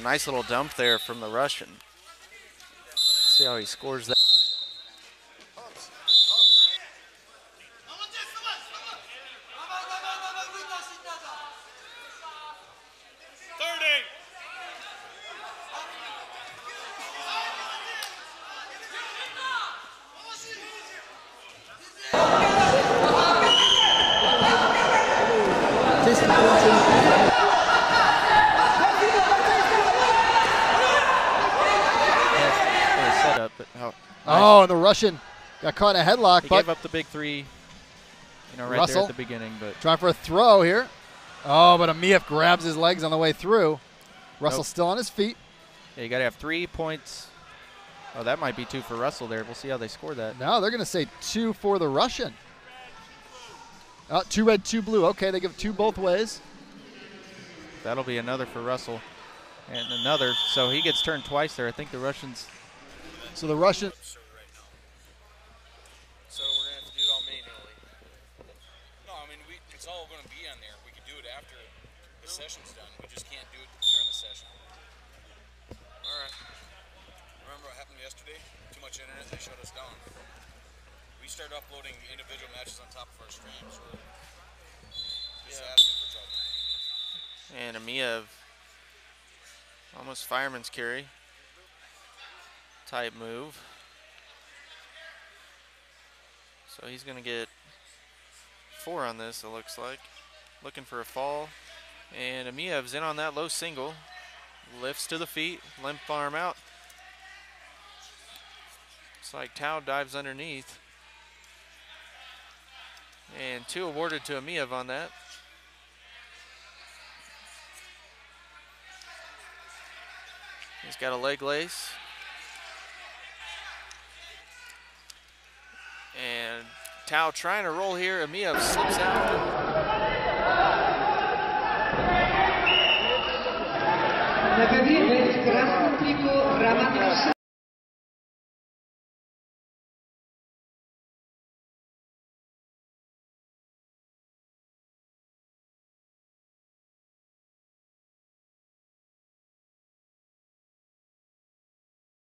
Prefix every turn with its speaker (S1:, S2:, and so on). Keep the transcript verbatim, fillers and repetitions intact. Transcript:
S1: nice little dump there from the Russian. See how he scores that.
S2: Oh, and the Russian got caught in a headlock.
S1: He
S2: but
S1: gave up the big three, you know, right
S2: Russell,
S1: there at the beginning. But
S2: trying for a throw here. Oh, but Amiev grabs his legs on the way through. Russell
S1: nope.
S2: still on his feet.
S1: Yeah, you got to have three points. Oh, that might be two for Russell there. We'll see how they score that.
S2: No, they're going to say two for the Russian. Oh, two red, two blue. Okay, they give two both ways.
S1: That'll be another for Russell. And another. So he gets turned twice there. I think the Russians.
S2: So the Russian.
S3: So we're going to have to do it all manually. No, I mean, we, it's all going to be on there. We can do it after the session's done. We just can't do it during the session. All right. Remember what happened yesterday? Too much internet, they shut us down. We started uploading individual matches on top of our streams. We're just yeah. asking for trouble.
S1: And Amiev, almost fireman's carry type move. So he's going to get four on this, it looks like. Looking for a fall. And Amiev's in on that low single. Lifts to the feet, limp arm out. It's like Tao dives underneath. And two awarded to Amiev on that. He's got a leg lace. And Tao trying to roll here. Amiev slips out.